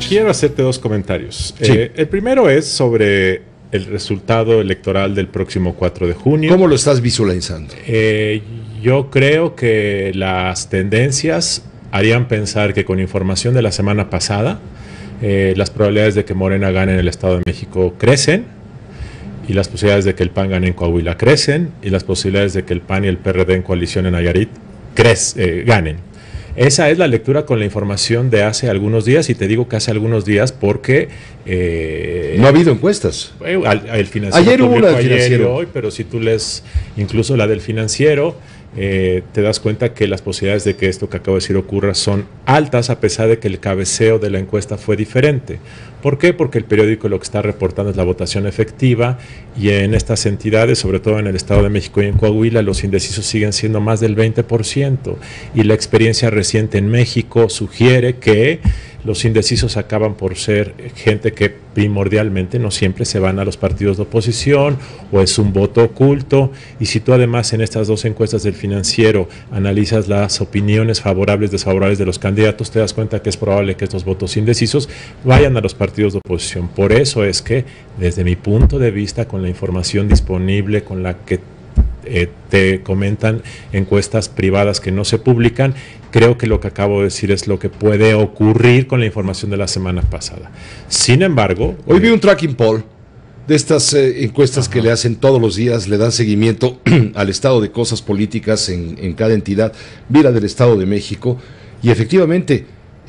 Quiero hacerte dos comentarios. Sí. El primero es sobre el resultado electoral del próximo 4 de junio. ¿Cómo lo estás visualizando? Yo creo que las tendencias harían pensar que con información de la semana pasada, las probabilidades de que Morena gane en el Estado de México crecen, y las posibilidades de que el PAN gane en Coahuila crecen, y las posibilidades de que el PAN y el PRD en coalición en Nayarit ganen. Esa es la lectura con la información de hace algunos días, y te digo que hace algunos días porque... no ha habido encuestas. El Financiero Ayer hubo una del ayer y Financiero. hoy, pero si tú lees incluso la del Financiero, te das cuenta que las posibilidades de que esto que acabo de decir ocurra son altas, a pesar de que el cabeceo de la encuesta fue diferente. ¿Por qué? Porque el periódico lo que está reportando es la votación efectiva, y en estas entidades, sobre todo en el Estado de México y en Coahuila, los indecisos siguen siendo más del 20%, y la experiencia reciente en México sugiere que los indecisos acaban por ser gente que primordialmente no siempre se van a los partidos de oposición, o es un voto oculto. Y si tú además en estas dos encuestas del Financiero analizas las opiniones favorables, desfavorables de los candidatos, te das cuenta que es probable que estos votos indecisos vayan a los partidos de oposición. Por eso es que, desde mi punto de vista, con la información disponible, con la que te comentan encuestas privadas que no se publican, creo que lo que acabo de decir es lo que puede ocurrir con la información de la semana pasada. Sin embargo... Hoy vi un tracking poll de estas encuestas que le hacen todos los días, le dan seguimiento al estado de cosas políticas en cada entidad. Vi la del Estado de México, y efectivamente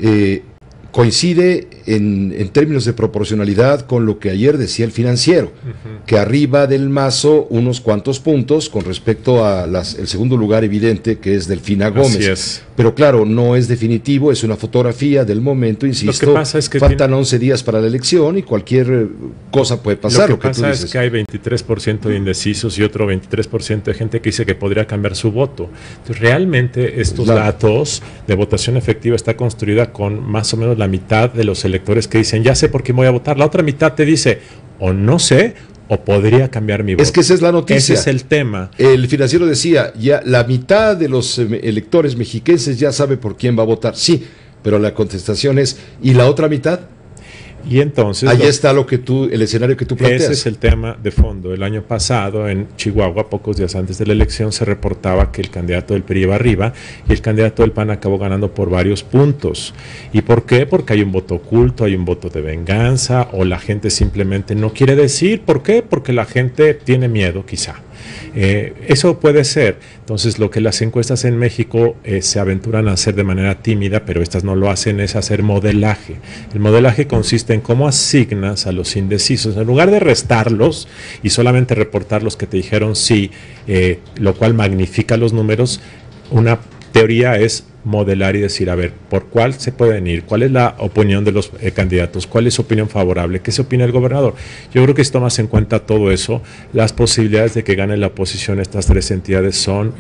coincide en términos de proporcionalidad con lo que ayer decía el Financiero, que arriba del Mazo unos cuantos puntos con respecto a el segundo lugar evidente, que es Delfina Gómez. Así es. Pero claro, no es definitivo, es una fotografía del momento, insisto. Lo que pasa es que faltan 11 días para la elección y cualquier cosa puede pasar. Lo que pasa es que hay 23% de indecisos y otro 23% de gente que dice que podría cambiar su voto. Entonces, realmente estos datos de votación efectiva está construida con más o menos la mitad de los electores que dicen, ya sé por quién voy a votar. La otra mitad te dice, o no sé, o podría cambiar mi voto. Es que esa es la noticia. Ese es el tema. El Financiero decía, ya la mitad de los electores mexiquenses ya sabe por quién va a votar. Sí, pero la contestación es, ¿y la otra mitad? Y entonces... Ahí está el escenario que tú planteas. Ese es el tema de fondo. El año pasado en Chihuahua, pocos días antes de la elección, se reportaba que el candidato del PRI iba arriba y el candidato del PAN acabó ganando por varios puntos. ¿Y por qué? Porque hay un voto oculto, hay un voto de venganza, o la gente simplemente no quiere decir. ¿Por qué? Porque la gente tiene miedo, quizá. Eso puede ser. Entonces, lo que las encuestas en México se aventuran a hacer de manera tímida, pero estas no lo hacen, es hacer modelaje. El modelaje consiste en cómo asignas a los indecisos, en lugar de restarlos y solamente reportar los que te dijeron sí, lo cual magnifica los números. Una teoría es modelar y decir, a ver, ¿por cuál se pueden ir? ¿Cuál es la opinión de los candidatos? ¿Cuál es su opinión favorable? ¿Qué se opina el gobernador? Yo creo que si tomas en cuenta todo eso, las posibilidades de que gane la oposición estas tres entidades son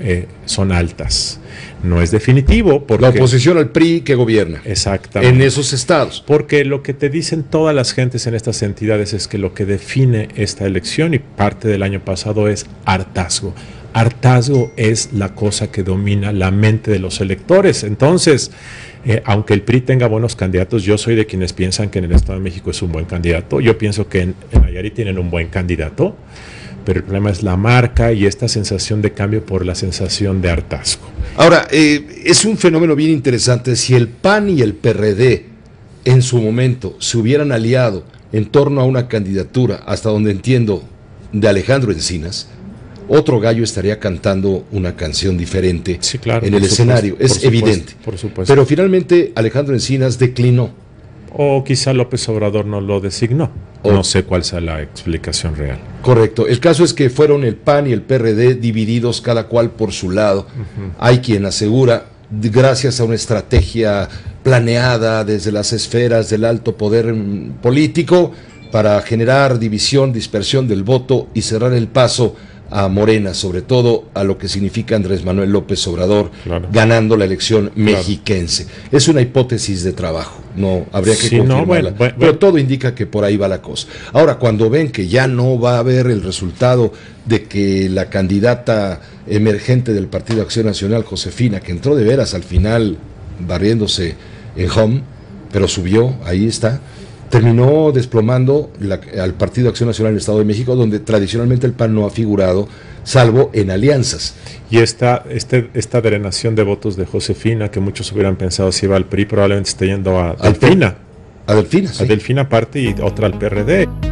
altas. No es definitivo porque... La oposición al PRI que gobierna. Exactamente. En esos estados. Porque lo que te dicen todas las gentes en estas entidades es que lo que define esta elección y parte del año pasado es hartazgo. Hartazgo es la cosa que domina la mente de los electores. Entonces, aunque el PRI tenga buenos candidatos, yo soy de quienes piensan que en el Estado de México es un buen candidato. Yo pienso que en Nayarit tienen un buen candidato, pero el problema es la marca y esta sensación de cambio por la sensación de hartazgo. Ahora, es un fenómeno bien interesante. Si el PAN y el PRD en su momento se hubieran aliado en torno a una candidatura, hasta donde entiendo, de Alejandro Encinas, otro gallo estaría cantando una canción diferente, sí, claro, en el escenario, es evidente. Por supuesto. Pero finalmente Alejandro Encinas declinó. O quizá López Obrador no lo designó. No sé cuál sea la explicación real. Correcto. El caso es que fueron el PAN y el PRD divididos cada cual por su lado. Hay quien asegura, gracias a una estrategia planeada desde las esferas del alto poder político, para generar división, dispersión del voto y cerrar el paso a Morena, sobre todo a lo que significa Andrés Manuel López Obrador, claro, ganando la elección mexiquense. Claro. Es una hipótesis de trabajo, no habría que confirmarla, pero todo indica que por ahí va la cosa. Ahora, cuando ven que ya no va a haber el resultado de que la candidata emergente del Partido Acción Nacional, Josefina, que entró de veras al final barriéndose en home, pero subió, ahí está. Terminó desplomando al Partido Acción Nacional del Estado de México, donde tradicionalmente el PAN no ha figurado, salvo en alianzas. Y esta drenación de votos de Josefina, que muchos hubieran pensado si iba al PRI, probablemente esté yendo a Delfina. A Delfina, sí. A Delfina aparte y otra al PRD.